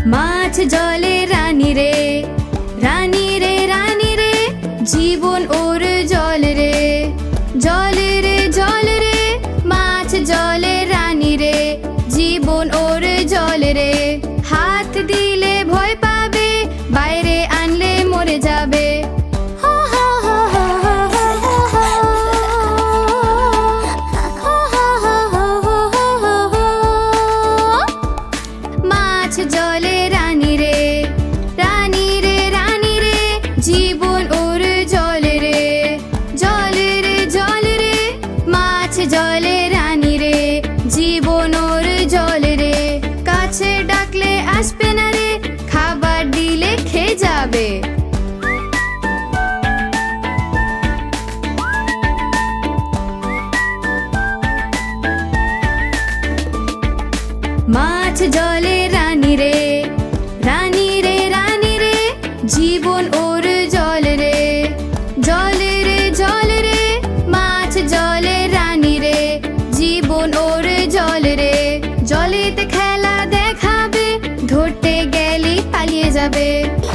মাছ জলে রানী রে, রানী রে রানী রে, জীবন ওর জল রে, জল রে জল রে, মাছ জলে রানী রে, জীবন ওর জল রে। হাত দিলে ভয় পাবে, বাইরে আনলে মরে যাবে। মাছ জলে রানী রে, রানী রে রানী রে, জীবন ওর জল রে, জল রে জল রে, মাছ জলে রানী রে, জীবন ওর জল রে। কাছে ডাকলে আসবে না রে, খাবার দিলে খেয়ে যাবে। মাছ জলে রানী রে, রানী রে রানী রে, জীবন ওর জল রে, জল রে জল রে, মাছ জলে রানী রে, জীবন ওর জল রে। জলেতে খেলা দেখাবে, ধরতে গেলে পালিয়ে যাবে।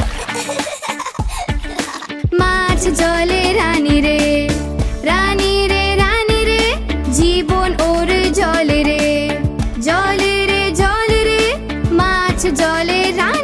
মাছ জলে রানী রে, রানী রে রানী রে, জীবন ওর জল রে, জল রে জল রে, মাছ জলে রানী।